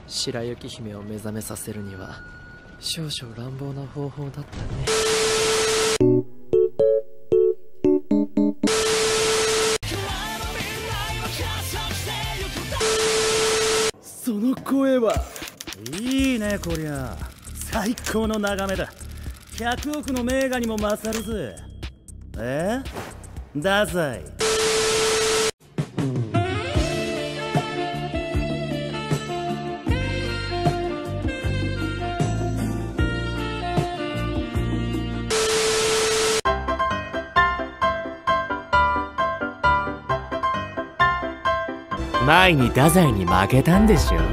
白雪姫を目覚めさせるには少々乱暴な方法だったね。 その声はいいねこりゃ。最高の眺めだ。100億の名画にも勝るぜ。太宰。 前に太宰に負けたんでしょ。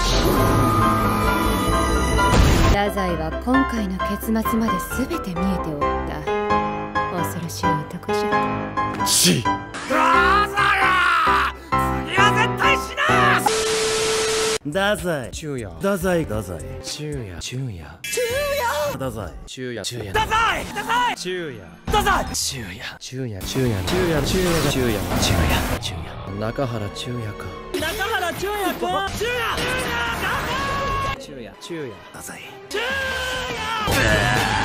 太宰は今回の結末まで全て見えておった。恐ろしい男じゃ。 ち太宰、次は絶対死なす。太宰、 昼夜、 太宰、太宰、 昼夜、昼夜、 太宰、 昼夜、昼夜、 太宰、太宰、 昼夜、 太宰、 昼夜、昼夜、昼夜、昼夜、昼夜、昼夜、昼夜、昼夜、中原昼夜か。 中原昼夜か。昼夜、 昼夜、昼夜、 太宰。